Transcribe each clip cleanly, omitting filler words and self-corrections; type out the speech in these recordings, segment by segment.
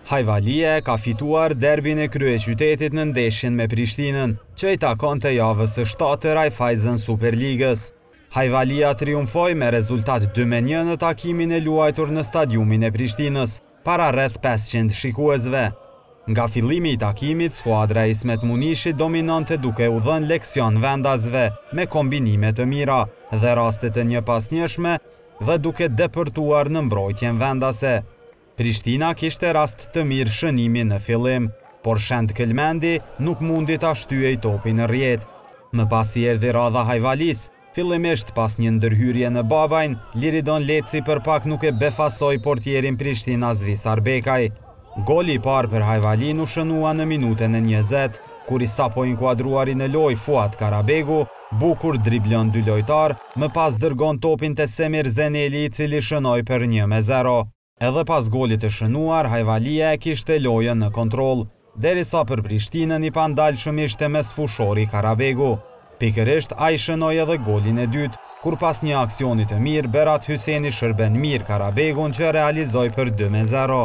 Hajvalia ka fituar derbin e kryeqytetit në ndeshjen me Prishtinën, që i takonte javës së 7 Raiffeisen Superligës. Hajvalia triumfoi me rezultat 2-1 në takimin e luajtur në stadiumin e Prishtinës, para rreth 500 shikuesve. Nga fillimi i takimit, skuadra e Ismet Munishit dominonte duke u dhënë leksion vendasve, me kombinime të mira dhe raste të njëpasnjëshme dhe duke depërtuar në mbrojtjen vendase. Prishtina kishte rast të mirë shënimi në fillim, por Shend Kelmendi nuk mundi ta shtyej topin në rrjet. Më pas i erdhi radha Hajvalis, fillimisht pas një ndërhyrje në Babajn, Liridon Leci për pak nuk e befasoi portierin Prishtinas Visar Bekaj. Goli i parë për Hajvalin u shënua në minutën e 20, kur i sapo inkuadruari në lojë Fuat Karabegu, bukur driblon dy lojtar, më pas dërgon topin te Semir Zeneli, i cili shënoi për 1-0. Edhe pas golit të shënuar, Hajvalia e kishte lojën në kontroll, derisa për Prishtinën i pandalshëm ishte mes fushori Karabegu. Pikërisht ai shënoi edhe golin e dytë, kur pas një aksioni të mirë, Berat Hyseni shërben mirë Karabegun që realizoi për 2-0.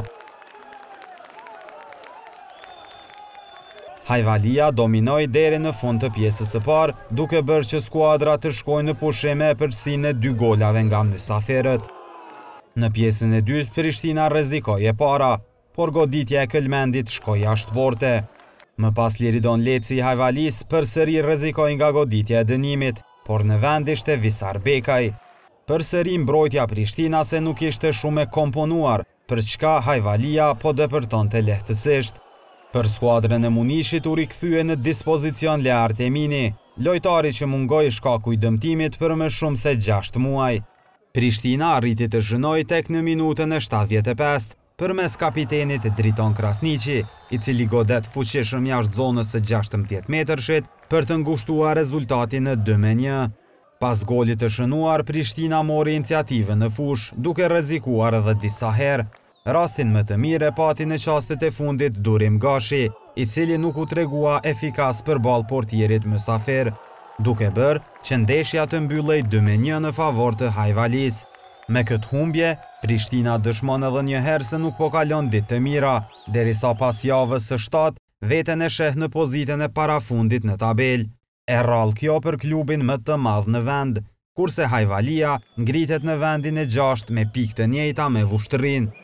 Hajvalia dominoi deri në fund të pjesës së parë, duke bërë që skuadra të shkojë në pushim me përsinë e 2 golave nga mysaferët. Në pjesën e dytë, Prishtina rrezikoi e para, por goditja e Kelmendit shkoi jashtë porte. Më pas Liridon Leci i Hajvalis përsëri rrezikoi nga goditja e dënimit, por në vend ishte Visar Bekaj. Përsëri mbrojtja Prishtinase nuk ishte shumë e komponuar, për çka Hajvalia po depërtonte lehtësisht. Për skuadrën e Munishit u rikthye në dispozicion Leart Emini, lojtari që mungoi shkaku i dëmtimit për më shumë se 6 muaj. Prishtina arriti të shënoi tek në minutën e 75, përmes kapitenit Driton Krasniqi, i cili godet fuqishëm jashtë zonës së 16 metrëshit për të ngushtuar rezultatin në 2-1. Pas golit të shënuar, Prishtina mori iniciativën në fush, duke rrezikuar edhe disa herë. Rastin më të mirë e pati në çastet e fundit Durim Gashi, i cili nuk u tregua efikas përballë portierit mysafer, duke bërë që ndeshja të mbyllej 2-1 në favor të Hajvalis. Me këtë humbje, Prishtina dëshmon edhe një herë se nuk po kalon ditë të mira, derisa pas javës së 7 veten e sheh në pozitën e parafundit në tabelë. E rrallë kjo për klubin më të madh në vend, kurse Hajvalia ngritet në vendin e 6 me pikë të njëjta me Vushtrrinë.